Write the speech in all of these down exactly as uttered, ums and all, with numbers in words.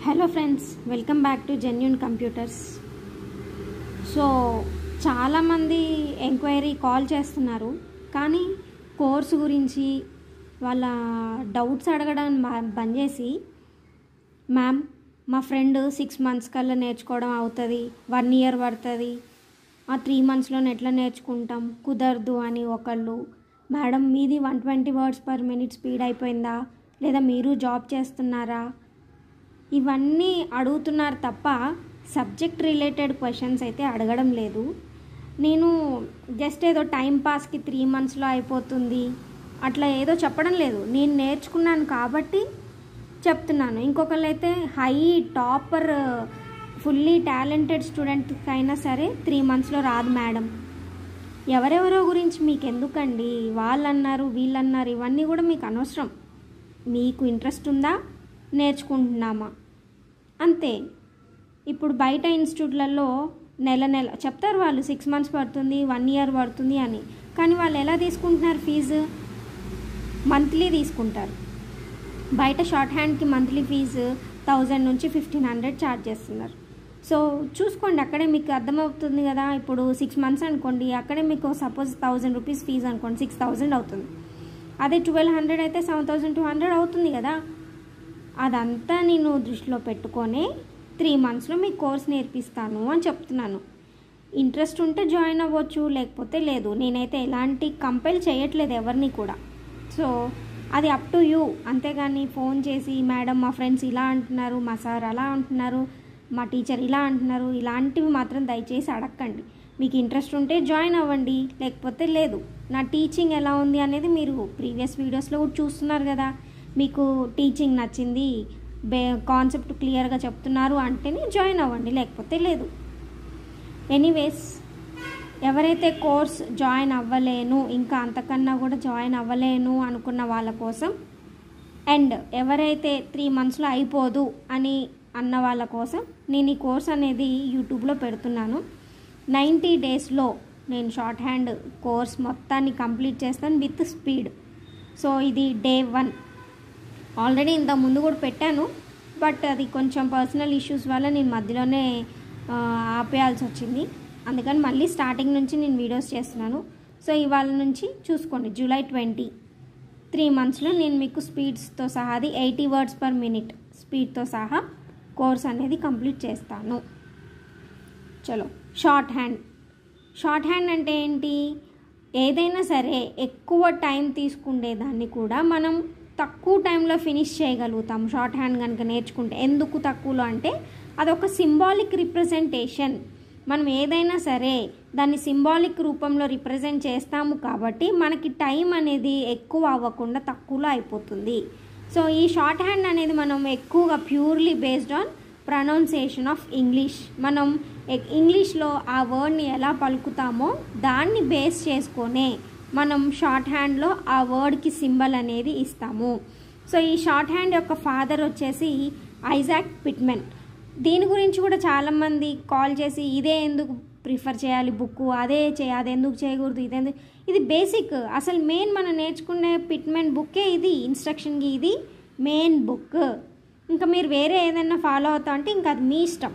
Hello friends, welcome back to genuine computers. So చాలామంది enquiry call చేస్తున్నారు, కానీ course గురించి వాళ్ళ డౌట్స్ అడగడం బంద్ చేసి, మ్యామ్ మా ఫ్రెండ్ సిక్స్ మంత్స్ కల్లా నేర్చుకోవడం అవుతుంది, వన్ ఇయర్ పడుతుంది, ఆ త్రీ మంత్స్లో ఎట్లా నేర్చుకుంటాం, కుదరదు అని ఒకళ్ళు. మేడం మీది one twenty words per minute speed అయిపోయిందా, లేదా మీరు జాబ్ చేస్తున్నారా, ఇవన్నీ అడుగుతున్నారు తప్ప సబ్జెక్ట్ రిలేటెడ్ క్వశ్చన్స్ అయితే అడగడం లేదు. నేను జస్ట్ ఏదో టైం పాస్కి త్రీ మంత్స్లో అయిపోతుంది అట్లా ఏదో చెప్పడం లేదు. నేను నేర్చుకున్నాను కాబట్టి చెప్తున్నాను. ఇంకొకళ్ళు అయితే హై టాపర్ ఫుల్లీ టాలెంటెడ్ స్టూడెంట్కి అయినా సరే త్రీ మంత్స్లో రాదు మేడం. ఎవరెవరో గురించి మీకు ఎందుకండి, వాళ్ళు అన్నారు వీళ్ళు అన్నారు, ఇవన్నీ కూడా మీకు అనవసరం. మీకు ఇంట్రెస్ట్ ఉందా, నేర్చుకుంటున్నామా, అంతే. ఇప్పుడు బయట ఇన్స్టిట్యూట్లలో నెల నెల చెప్తారు వాళ్ళు, సిక్స్ మంత్స్ పడుతుంది, వన్ ఇయర్ పడుతుంది అని. కానీ వాళ్ళు ఎలా తీసుకుంటున్నారు ఫీజు? మంత్లీ తీసుకుంటారు. బయట షార్ట్ హ్యాండ్కి మంత్లీ ఫీజు థౌజండ్ నుంచి ఫిఫ్టీన్ హండ్రెడ్ ఛార్జ్ చేస్తున్నారు. సో చూసుకోండి, అక్కడే మీకు అర్థమవుతుంది కదా. ఇప్పుడు సిక్స్ మంత్స్ అనుకోండి, అక్కడే మీకు సపోజ్ థౌజండ్ రూపీస్ ఫీజు అనుకోండి, సిక్స్ థౌజండ్ అవుతుంది. అదే ట్వెల్వ్ హండ్రెడ్ అయితే సెవెన్ థౌజండ్ టూ హండ్రెడ్ అవుతుంది కదా. అదంతా నేను దృష్టిలో పెట్టుకొని త్రీ మంత్స్లో మీకు కోర్స్ నేర్పిస్తాను అని చెప్తున్నాను. ఇంట్రెస్ట్ ఉంటే జాయిన్ అవ్వచ్చు, లేకపోతే లేదు. నేనైతే ఎలాంటి కంపెల్ చేయట్లేదు ఎవరిని కూడా. సో అది అప్ టు యూ. అంతేగాని ఫోన్ చేసి మేడం మా ఫ్రెండ్స్ ఇలా అంటున్నారు, మా సార్ అలా అంటున్నారు, మా టీచర్ ఇలా అంటున్నారు, ఇలాంటివి మాత్రం దయచేసి అడగండి. మీకు ఇంట్రెస్ట్ ఉంటే జాయిన్ అవ్వండి, లేకపోతే లేదు. నా టీచింగ్ ఎలా ఉంది అనేది మీరు ప్రీవియస్ వీడియోస్లో కూడా చూస్తున్నారు కదా. మీకు టీచింగ్ నచ్చింది, బే కాన్సెప్ట్ క్లియర్గా చెప్తున్నారు అంటేనే జాయిన్ అవ్వండి, లేకపోతే లేదు. ఎనీవేస్, ఎవరైతే కోర్స్ జాయిన్ అవ్వలేను, ఇంకా అంతకన్నా కూడా జాయిన్ అవ్వలేను అనుకున్న వాళ్ళ కోసం, అండ్ ఎవరైతే త్రీ మంత్స్లో అయిపోదు అని అన్న వాళ్ళ కోసం నేను ఈ కోర్స్ అనేది యూట్యూబ్లో పెడుతున్నాను. నైంటీ డేస్లో నేను షార్ట్ హ్యాండ్ కోర్స్ మొత్తాన్ని కంప్లీట్ చేస్తాను విత్ స్పీడ్. సో ఇది డే వన్. ఆల్రెడీ ఇంత ముందు కూడా పెట్టాను, బట్ అది కొంచెం పర్సనల్ ఇష్యూస్ వల్ల నేను మధ్యలోనే ఆపేయాల్సి వచ్చింది. అందుకని మళ్ళీ స్టార్టింగ్ నుంచి నేను వీడియోస్ చేస్తున్నాను. సో ఇవాళ నుంచి చూసుకోండి, జూలై ట్వంటీ త్రీ మంత్స్లో నేను మీకు స్పీడ్స్తో సహా, అది ఎయిటీ వర్డ్స్ పర్ మినిట్ స్పీడ్తో సహా కోర్స్ అనేది కంప్లీట్ చేస్తాను. చలో, షార్ట్ హ్యాండ్. షార్ట్ హ్యాండ్ అంటే ఏంటి? ఏదైనా సరే ఎక్కువ టైం తీసుకునేదాన్ని కూడా మనం తక్కువ టైంలో ఫినిష్ చేయగలుగుతాం షార్ట్ హ్యాండ్ కనుక నేర్చుకుంటే. ఎందుకు తక్కువలో అంటే అదొక సింబాలిక్ రిప్రజెంటేషన్. మనం ఏదైనా సరే దాన్ని సింబాలిక్ రూపంలో రిప్రజెంట్ చేస్తాము కాబట్టి మనకి టైం అనేది ఎక్కువ అవ్వకుండా తక్కువలో అయిపోతుంది. సో ఈ షార్ట్ హ్యాండ్ అనేది మనం ఎక్కువగా purely based on pronunciation of English. మనం ఇంగ్లీష్లో ఆ వర్డ్ని ఎలా పలుకుతామో దాన్ని బేస్ చేసుకొనే మనం షార్ట్ హ్యాండ్లో ఆ వర్డ్కి సింబల్ అనేది ఇస్తాము. సో ఈ షార్ట్ హ్యాండ్ యొక్క ఫాదర్ వచ్చేసి ఐజాక్ పిట్మెన్. దీని గురించి కూడా చాలామంది కాల్ చేసి ఇదే ఎందుకు ప్రిఫర్ చేయాలి బుక్, అదే చేయ అది ఎందుకు చేయకూడదు, ఇదేందుకు. ఇది బేసిక్. అసలు మెయిన్ మనం నేర్చుకునే పిట్మెన్ బుక్కే ఇది. ఇన్స్ట్రక్షన్కి ఇది మెయిన్ బుక్. ఇంకా మీరు వేరే ఏదైనా ఫాలో అవుతా అంటే ఇంకా అది మీ ఇష్టం.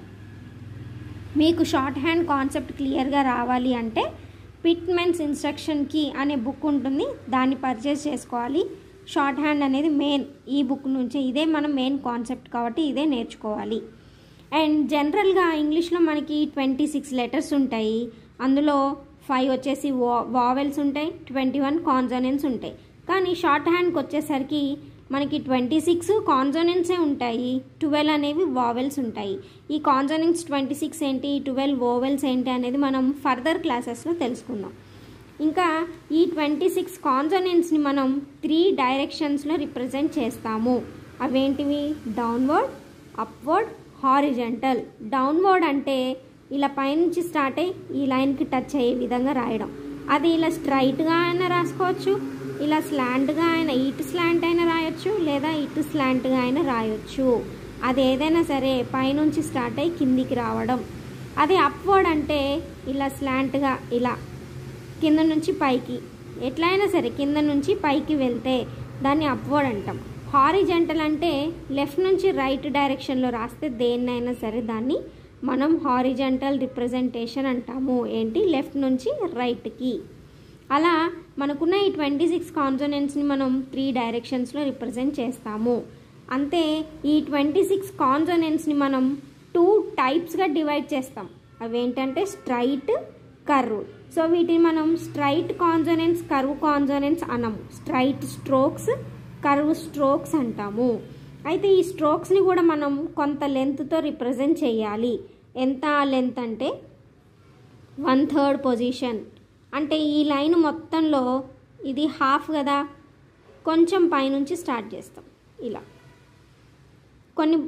మీకు షార్ట్ హ్యాండ్ కాన్సెప్ట్ క్లియర్గా రావాలి అంటే పిట్మెన్స్ ఇన్స్ట్రక్షన్కి అనే బుక్ ఉంటుంది, దాన్ని పర్చేస్ చేసుకోవాలి. షార్ట్ హ్యాండ్ అనేది మెయిన్ ఈ బుక్ నుంచే, ఇదే మనం మెయిన్ కాన్సెప్ట్ కాబట్టి ఇదే నేర్చుకోవాలి. అండ్ జనరల్గా ఇంగ్లీష్లో మనకి ట్వంటీ సిక్స్ లెటర్స్ ఉంటాయి, అందులో ఫైవ్ వచ్చేసి వా వావెల్స్ ఉంటాయి, ట్వంటీ వన్ కాన్సోనెంట్స్ ఉంటాయి. కానీ షార్ట్ హ్యాండ్కి వచ్చేసరికి మనకి ట్వంటీ సిక్స్ కాన్సోనెంట్సే ఉంటాయి, ట్వెల్వ్ అనేవి వావెల్స్ ఉంటాయి. ఈ కాన్సోనెంట్స్ ట్వంటీ సిక్స్ ఏంటి, ట్వెల్వ్ వావెల్స్ ఏంటి అనేది మనం ఫర్దర్ క్లాసెస్లో తెలుసుకుందాం. ఇంకా ఈ ట్వంటీ సిక్స్ కాన్సోనెంట్స్ని మనం త్రీ డైరెక్షన్స్లో రిప్రజెంట్ చేస్తాము. అవేంటివి? Downward, upward, horizontal. డౌన్వర్డ్ అంటే ఇలా పైనుంచి స్టార్ట్ అయ్యి ఈ లైన్కి టచ్ అయ్యే విధంగా రాయడం. అది ఇలా స్ట్రైట్గా అయినా రాసుకోవచ్చు, ఇలా స్లాంట్గా అయినా, ఇటు స్లాంట్ అయినా రాయొచ్చు, లేదా ఇటు స్లాంట్గా అయినా రాయొచ్చు. అది ఏదైనా సరే పైనుంచి స్టార్ట్ అయ్యి కిందికి రావడం. అదే అప్వర్డ్ అంటే ఇలా స్లాంట్గా ఇలా కింద నుంచి పైకి, ఎట్లయినా సరే కింద నుంచి పైకి వెళ్తే దాన్ని అప్వర్డ్ అంటాం. హారిజంటల్ అంటే లెఫ్ట్ నుంచి రైట్ డైరెక్షన్లో రాస్తే దేన్నైనా సరే దాన్ని మనం హారిజంటల్ రిప్రజెంటేషన్ అంటాము. ఏంటి, లెఫ్ట్ నుంచి రైట్కి. అలా మనకున్న ఈ ట్వంటీ సిక్స్ కాన్సోనెంట్స్ని మనం త్రీ డైరెక్షన్స్లో రిప్రజెంట్ చేస్తాము. అంతే, ఈ ట్వంటీ సిక్స్ కాన్సోనెంట్స్ని మనం టూ టైప్స్గా డివైడ్ చేస్తాం. అవేంటంటే స్ట్రైట్, కర్వ్. సో వీటిని మనం స్ట్రైట్ కాన్సోనెంట్స్, కర్వ్ కాన్సోనెంట్స్ అనము. స్ట్రైట్ స్ట్రోక్స్, కర్వ్ స్ట్రోక్స్ అంటాము. అయితే ఈ స్ట్రోక్స్ని కూడా మనం కొంత లెంత్తో రిప్రజెంట్ చేయాలి. ఎంత లెంత్ అంటే వన్ థర్డ్ పొజిషన్. అంటే ఈ లైన్ మొత్తంలో ఇది హాఫ్ కదా, కొంచెం పైనుంచి స్టార్ట్ చేస్తాం ఇలా కొన్ని.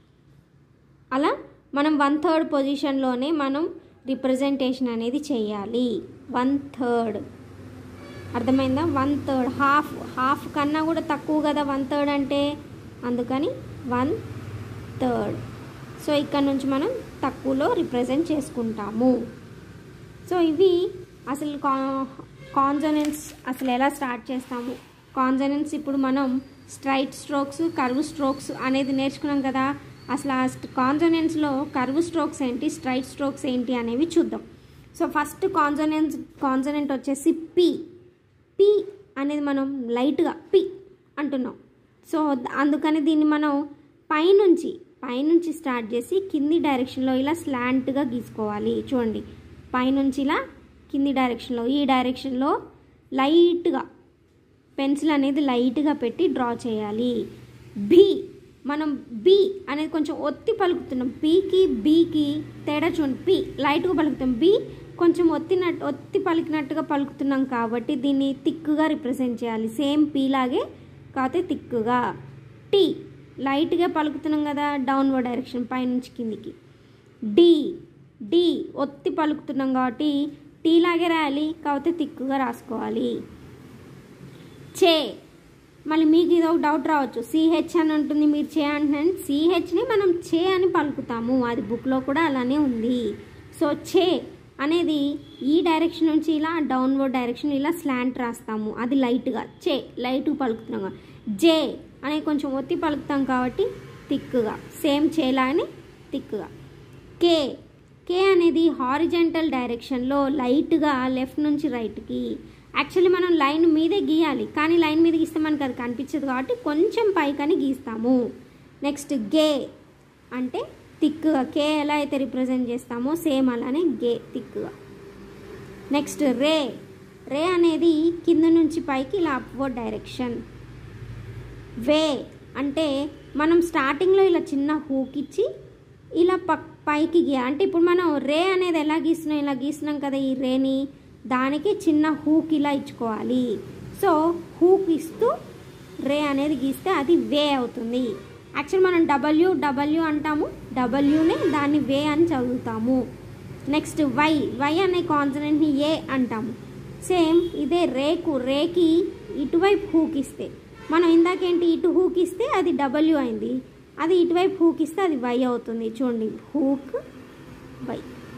అలా మనం వన్ థర్డ్ పొజిషన్లోనే మనం రిప్రజెంటేషన్ అనేది చేయాలి. వన్ థర్డ్ అర్థమైందా? వన్ థర్డ్ హాఫ్ హాఫ్ కన్నా కూడా తక్కువ కదా వన్ థర్డ్ అంటే, అందుకని వన్ థర్డ్. సో ఇక్కడ నుంచి మనం తక్కువలో రిప్రజెంట్ చేసుకుంటాము. సో ఇవి అసలు కా కాన్సోనెంట్స్ అసలు ఎలా స్టార్ట్ చేస్తాము. కాన్సోనెంట్స్ ఇప్పుడు మనం స్ట్రైట్ స్ట్రోక్స్, కర్వ్ స్ట్రోక్స్ అనేది నేర్చుకున్నాం కదా. అసలు ఆ కాన్సోనెంట్స్లో కర్వ్ స్ట్రోక్స్ ఏంటి, స్ట్రైట్ స్ట్రోక్స్ ఏంటి అనేవి చూద్దాం. సో ఫస్ట్ కాన్సోనెంట్స్ కాన్సోనెంట్ వచ్చేసి పి. పి అనేది మనం లైట్గా పి అంటున్నాం. సో అందుకని దీన్ని మనం పైనుంచి పైనుంచి స్టార్ట్ చేసి కింది డైరెక్షన్లో ఇలా స్లాంట్గా గీసుకోవాలి. చూడండి, పైనుంచి ఇలా కింది డైరెక్షన్లో, ఈ డైరెక్షన్లో లైట్గా పెన్సిల్ అనేది లైట్గా పెట్టి డ్రా చేయాలి. బి, మనం బి అనేది కొంచెం ఒత్తి పలుకుతున్నాం. పీకి బీకి తేడా చూడండి. పి లైట్గా పలుకుతాం, బి కొంచెం ఒత్తినట్టు ఒత్తి పలికినట్టుగా పలుకుతున్నాం కాబట్టి దీన్ని థిక్గా రిప్రజెంట్ చేయాలి. సేమ్ పీ లాగే కాకపోతే థిక్గా. టీ లైట్గా పలుకుతున్నాం కదా, డౌన్వర్డ్ డైరెక్షన్ పైనుంచి కిందికి. డి డి ఒత్తి పలుకుతున్నాం కాబట్టి టీ లాగే రాయాలి, కాకపోతే థిక్గా రాసుకోవాలి. చే, మళ్ళీ మీకు ఇది ఒక డౌట్ రావచ్చు, సిహెచ్ అని ఉంటుంది, మీరు చే అంటున్నాను. సిహెచ్ని మనం చే అని పలుకుతాము, అది బుక్లో కూడా అలానే ఉంది. సో చే అనేది ఈ డైరెక్షన్ నుంచి ఇలా డౌన్వర్డ్ డైరెక్షన్ ఇలా స్లాంట్ రాస్తాము, అది లైట్గా చే లైట్గా పలుకుతున్నాం. జే అనేది కొంచెం ఒత్తి పలుకుతాం కాబట్టి థిక్గా, సేమ్ చేలానే థిక్గా. కే కే అనేది హారిజంటల్ డైరెక్షన్లో లైట్గా లెఫ్ట్ నుంచి రైట్కి. యాక్చువల్లీ మనం లైన్ మీదే గీయాలి, కానీ లైన్ మీద గీస్తే మనకు అది కనిపించదు కాబట్టి కొంచెం పైకని గీస్తాము. నెక్స్ట్ గే అంటే థిక్గా, కే ఎలా అయితే రిప్రజెంట్ చేస్తామో సేమ్ అలానే గే థిక్గా. నెక్స్ట్ రే రే అనేది కింద నుంచి పైకి ఇలా అప్వర్డ్ డైరెక్షన్. వే అంటే మనం స్టార్టింగ్లో ఇలా చిన్న హూక్ ఇచ్చి ఇలా పక్ పైకి గీయ. అంటే ఇప్పుడు మనం రే అనేది ఎలా గీస్తున్నాం, ఇలా గీస్తున్నాం కదా ఈ రేని, దానికి చిన్న హూక్ ఇలా ఇచ్చుకోవాలి. సో హూక్ ఇస్తూ రే అనేది గీస్తే అది వే అవుతుంది. యాక్చువల్ మనం డబ్ల్యూ డబ్ల్యూ అంటాము, డబ్ల్యూనే దాన్ని వే అని చదువుతాము. నెక్స్ట్ వై వై అనే కాన్సనెంట్ని ఏ అంటాము. సేమ్ ఇదే రేకు, రేకి ఇటువైపు హూక్ ఇస్తే, మనం ఇందాకేంటి ఇటు హూక్ ఇస్తే అది డబ్ల్యూ అయింది, అది ఇటువైపు హూక్ ఇస్తే అది వై అవుతుంది. చూడండి, హూక్ వై.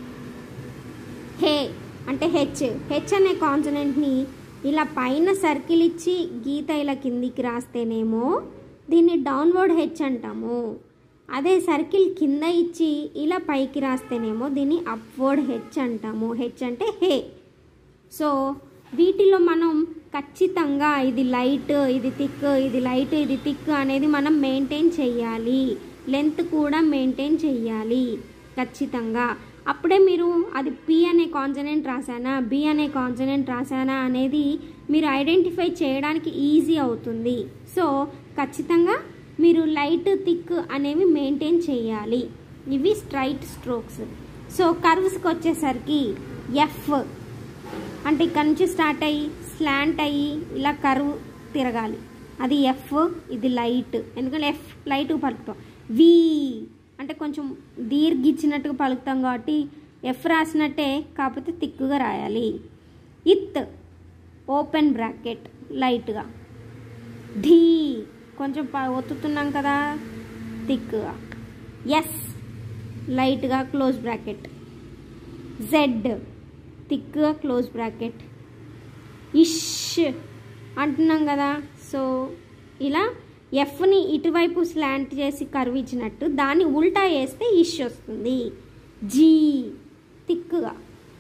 హే అంటే హెచ్ హెచ్ అనే కాన్సనెంట్ని ఇలా పైన సర్కిల్ ఇచ్చి గీత ఇలా కిందికి రాస్తేనేమో దీన్ని డౌన్వర్డ్ హెచ్ అంటాము. అదే సర్కిల్ కింద ఇచ్చి ఇలా పైకి రాస్తేనేమో దీన్ని అప్వర్డ్ హెచ్ అంటాము. హెచ్ అంటే హే. సో వీటిలో మనం ఖచ్చితంగా ఇది లైట్, ఇది థిక్, ఇది లైట్, ఇది థిక్ అనేది మనం మెయింటైన్ చెయ్యాలి. లెంత్ కూడా మెయింటైన్ చెయ్యాలి ఖచ్చితంగా. అప్పుడే మీరు అది పి అనే కాన్సనెంట్ రాసానా, బి అనే కాన్సనెంట్ రాసానా అనేది మీరు ఐడెంటిఫై చేయడానికి ఈజీ అవుతుంది. సో ఖచ్చితంగా మీరు లైట్, థిక్ అనేవి మెయింటైన్ చేయాలి. ఇవి స్ట్రైట్ స్ట్రోక్స్. సో కర్వ్స్కి వచ్చేసరికి ఎఫ్ అంటే ఇక్కడ నుంచి స్టార్ట్ అయ్యి స్లాంట్ అయ్యి ఇలా కర్వ్ తిరగాలి, అది ఎఫ్. ఇది లైట్, ఎందుకంటే ఎఫ్ లైట్గా పలుకుతాం. వి అంటే కొంచెం దీర్ఘించినట్టుగా పలుకుతాం కాబట్టి ఎఫ్ రాసినట్టే, కాకపోతే థిక్గా రాయాలి. ఇత్ ఓపెన్ బ్రాకెట్ లైట్గా. ఢీ కొంచెం ఒత్తుతున్నాం కదా థిక్గా. ఎస్ లైట్గా క్లోజ్ బ్రాకెట్. జెడ్ థిక్గా క్లోజ్ బ్రాకెట్. ఇష్ అంటున్నాం కదా, సో ఇలా ఎఫ్ని ఇటువైపు స్లాంట్ చేసి కర్వ్ ఇచ్చినట్టు దాన్ని ఉల్టా వేస్తే ఇష్ వస్తుంది. జీ థిక్గా.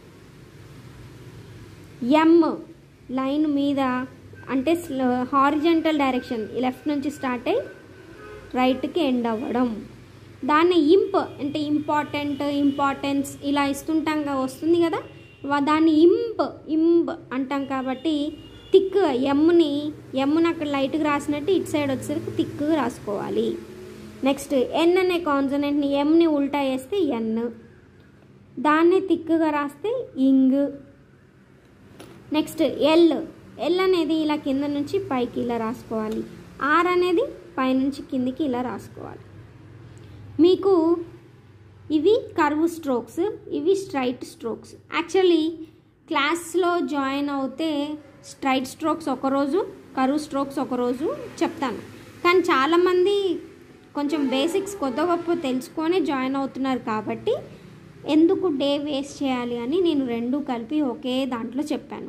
ఎమ్ లైన్ మీద అంటే హారిజంటల్ డైరెక్షన్ లెఫ్ట్ నుంచి స్టార్ట్ అయ్యి రైట్కి ఎండ్ అవ్వడం. దాన్ని ఇంప్ అంటే ఇంపార్టెంట్, ఇంపార్టెన్స్ ఇలా ఇస్తుంటాంగా వస్తుంది కదా, దాన్ని ఇంప్ ఇంప్ అంటాం కాబట్టి థిక్ ఎమ్ని ఎమ్ని అక్కడ లైట్గా రాసినట్టు ఇటు సైడ్ వచ్చేసరికి థిక్గా రాసుకోవాలి. నెక్స్ట్ ఎన్ అనే కాన్సనెంట్ని ఎమ్ని ఉల్టా వేస్తే ఎన్, దాన్ని థిక్గా రాస్తే ఇంగ్. నెక్స్ట్ ఎల్ ఎల్ అనేది ఇలా కింద నుంచి పైకి ఇలా రాసుకోవాలి. ఆర్ అనేది పైనుంచి కిందికి ఇలా రాసుకోవాలి. మీకు ఇవి కర్వ్ స్ట్రోక్స్, ఇవి స్ట్రైట్ స్ట్రోక్స్. యాక్చువల్లీ క్లాస్లో జాయిన్ అవుతే స్ట్రైట్ స్ట్రోక్స్ ఒకరోజు, కర్వ్ స్ట్రోక్స్ ఒకరోజు చెప్తాను. కానీ చాలామంది కొంచెం బేసిక్స్ కొత్త గొప్ప తెలుసుకొని జాయిన్ అవుతున్నారు కాబట్టి ఎందుకు డే వేస్ట్ చేయాలి అని నేను రెండు కలిపి ఒకే దాంట్లో చెప్పాను.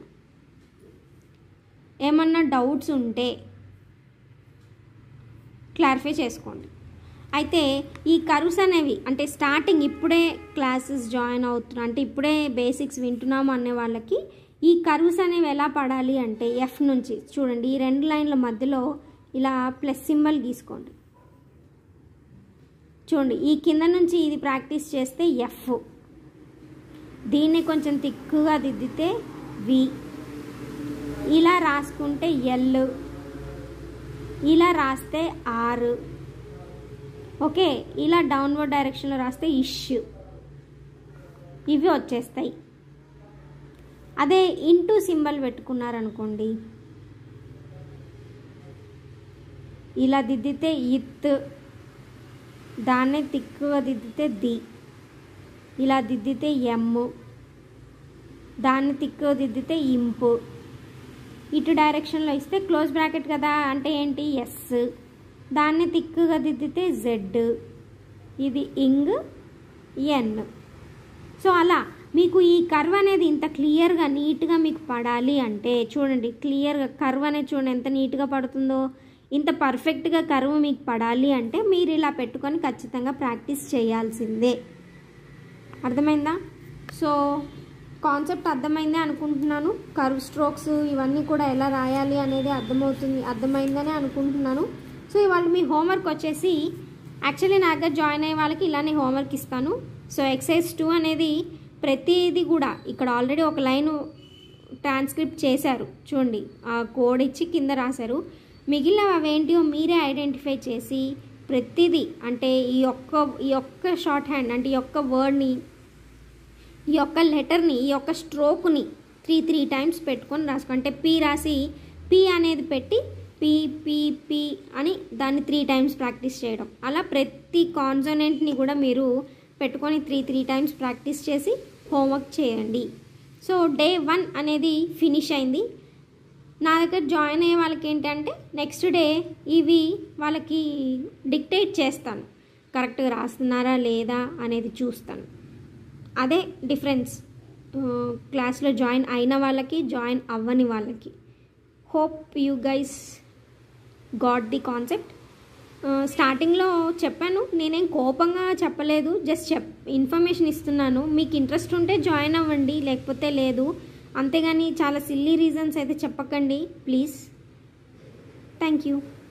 ఏమన్నా డౌట్స్ ఉంటే క్లారిఫై చేసుకోండి. అయితే ఈ కర్వ్స్ అనేవి అంటే స్టార్టింగ్ ఇప్పుడే క్లాసెస్ జాయిన్ అవుతున్నా అంటే ఇప్పుడే బేసిక్స్ వింటున్నాము అనే వాళ్ళకి ఈ కర్వ్స్ అనేవి ఎలా పడాలి అంటే ఎఫ్ నుంచి చూడండి, ఈ రెండు లైన్ల మధ్యలో ఇలా ప్లస్ సింబల్ గీసుకోండి. చూడండి ఈ కింద నుంచి ఇది ప్రాక్టీస్ చేస్తే ఎఫ్, దీన్ని కొంచెం తిక్కుగా దిద్దితే వి, ఇలా రాసుకుంటే ఎల్, ఇలా రాస్తే ఆర్, ఓకే, ఇలా డౌన్వర్డ్ డైరెక్షన్లో రాస్తే ఇష్, ఇవి వచ్చేస్తాయి. అదే ఇంటూ సింబల్ పెట్టుకున్నారనుకోండి, ఇలా దిద్దితే ఇత్, దాన్నే తిక్కుగా దిద్దితే ది, ఇలా దిద్దితే ఎమ్, దాన్ని తిక్కుగా దిద్దితే ఇంపు, ఇటు డైరెక్షన్లో ఇస్తే క్లోజ్ బ్రాకెట్ కదా అంటే ఏంటి ఎస్, దాన్ని తిక్కుగా దిద్దితే జెడ్, ఇది ఇంగ్ ఎన్. సో అలా మీకు ఈ కర్వ్ అనేది ఇంత క్లియర్గా నీట్గా మీకు పడాలి అంటే చూడండి, క్లియర్గా కర్వ్ అనేది చూడండి ఎంత నీట్గా పడుతుందో. ఇంత పర్ఫెక్ట్గా కర్వ్ మీకు పడాలి అంటే మీరు ఇలా పెట్టుకొని ఖచ్చితంగా ప్రాక్టీస్ చేయాల్సిందే. అర్థమైందా? సో కాన్సెప్ట్ అర్థమైందే అనుకుంటున్నాను. కర్వ్ స్ట్రోక్స్ ఇవన్నీ కూడా ఎలా రాయాలి అనేది అర్థమవుతుంది అర్థమైందనే అనుకుంటున్నాను. సో ఇవాళ మీ హోంవర్క్ వచ్చేసి యాక్చువల్లీ నా దగ్గర జాయిన్ అయ్యే వాళ్ళకి ఇలానే హోంవర్క్ ఇస్తాను. సో ఎక్సైజ్ టూ అనేది ప్రతిదీ కూడా ఇక్కడ ఆల్రెడీ ఒక లైను ట్రాన్స్క్రిప్ట్ చేశారు చూడండి, ఆ కోడ్ ఇచ్చి కింద రాశారు. మిగిలినవి అవేంటివో మీరే ఐడెంటిఫై చేసి ప్రతిదీ అంటే ఈ ఒక్క ఈ ఒక్క షార్ట్ హ్యాండ్ అంటే ఈ ఒక్క వర్డ్ని, ఈ యొక్క లెటర్ని, ఈ యొక్క స్ట్రోక్ని త్రీ త్రీ టైమ్స్ పెట్టుకొని రాసుకో. అంటే పీ రాసి పీ అనేది పెట్టి పీ పీ పీ అని దాన్ని త్రీ టైమ్స్ ప్రాక్టీస్ చేయడం. అలా ప్రతి కాన్సనెంట్ని కూడా మీరు పెట్టుకొని త్రీ త్రీ టైమ్స్ ప్రాక్టీస్ చేసి హోంవర్క్ చేయండి. సో డే వన్ అనేది ఫినిష్ అయింది. నా దగ్గర జాయిన్ అయ్యే వాళ్ళకి ఏంటంటే నెక్స్ట్ డే ఇవి వాళ్ళకి డిక్టేట్ చేస్తాను, కరెక్ట్గా రాస్తున్నారా లేదా అనేది చూస్తాను. అదే డిఫరెన్స్ క్లాస్లో జాయిన్ అయిన వాళ్ళకి, జాయిన్ అవ్వని వాళ్ళకి. Hope you guys got the concept. స్టార్టింగ్లో చెప్పాను, నేనేం కోపంగా చెప్పలేదు, జస్ట్ చెప్ ఇన్ఫర్మేషన్ ఇస్తున్నాను. మీకు ఇంట్రెస్ట్ ఉంటే జాయిన్ అవ్వండి, లేకపోతే లేదు. అంతేగాని చాలా సిల్లీ రీజన్స్ అయితే చెప్పకండి ప్లీజ్. Thank you.